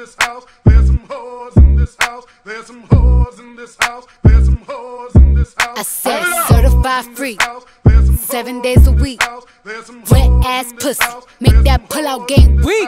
this house. There's some whores in this house. There's some whores in this house. There's some whores in this house. I said certified free, 7 days a week. Wet ass pussy, make that pull out game weak.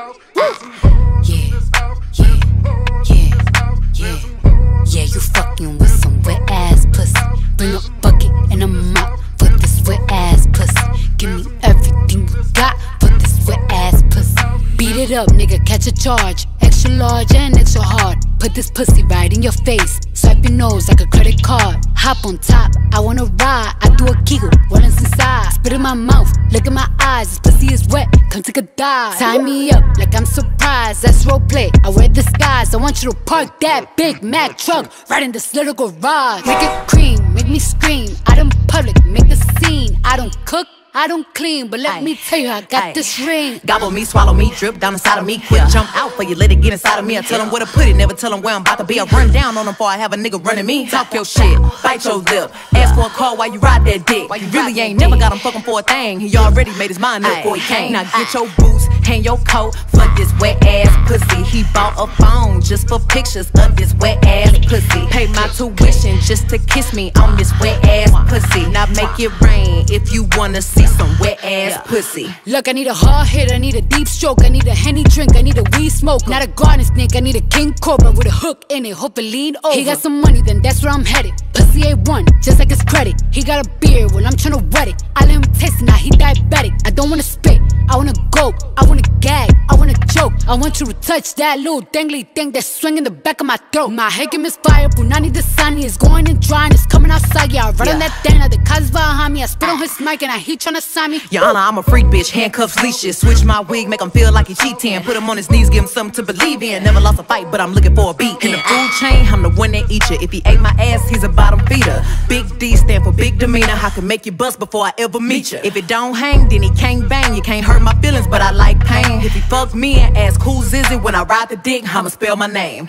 Yeah, you fucking with some wet ass pussy. Bring a bucket and a mop for this wet ass pussy. Give me everything you got for this wet ass pussy. Beat it up, nigga, catch a charge. Extra large and extra hard. Put this pussy right in your face. Swipe your nose like a credit card. Hop on top, I wanna ride. I do a kegel, what is inside? Spit in my mouth, look in my eyes. This pussy is wet, come take a dive. Tie me up like I'm surprised, that's roleplay. I wear disguise, I want you to park that Big Mac truck right in this little garage. Make it cream, make me scream. Out in public, make a scene. I don't cook, I don't clean, but let me tell you, I got this ring. Gobble me, swallow me, drip down inside of me. Quick jump out for you, let it get inside of me. I tell them where to put it, never tell them where I'm about to be. I run down on them before I have a nigga running me. Talk your shit, bite your lip. Ask for a call while you ride that dick. You really ain't never got him fucking for a thing. He already made his mind up before he came. Now get your boots, hang your coat for this wet ass pussy. He bought a phone just for pictures of this wet ass pussy. Pay my tuition just to kiss me on this wet ass pussy. Now make it rain if you wanna see some wet ass pussy. Look, I need a hard hit, I need a deep stroke, I need a Henny drink, I need a weed smoke. Not a garden snake, I need a king cobra with a hook in it, hope it lean over. He got some money, then that's where I'm headed. Pussy A1, just like his credit. He got a beard, well I'm tryna wet it. I let him taste it, now he diabetic. I don't wanna spit, I wanna go, I wanna gag, I wanna choke. I want you to touch that little dangly thing that's swinging the back of my throat. My head game is fire, Punani the sunny is going and drying, it's coming outside. Yeah, I run on that thing, now the cuz behind me. I spit on his mic and he tryna sign me. Your Honor, I'm a freak bitch, handcuffs, leashes. Switch my wig, make him feel like he cheating. Put him on his knees, give him something to believe in. Never lost a fight, but I'm looking for a beat. In the food chain, I'm the one that eat you. If he ate my ass, he's a bottom feeder. Big D stand for big demeanor. I can make you bust before I ever meet you. If it don't hang, then he can't bang. You can't hurt my feelings, but I like pain. If he fuck me and ask who's is it when I ride the dick, I'ma spell my name.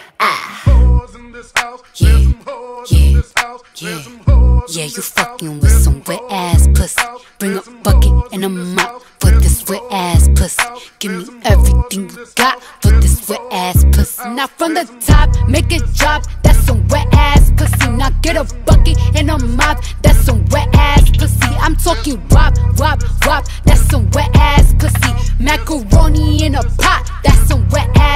Yeah, you fucking with some wet ass pussy. Bring a bucket and a mop for this wet ass pussy. Give me everything you got for this wet ass pussy. Now from the top, make it drop, that's some wet ass pussy. Now get a bucket and a mop, that's some wet ass pussy. I'm talking wop, wop, wop, that's some wet ass pussy. Macaroni in a pot, that's some wet ass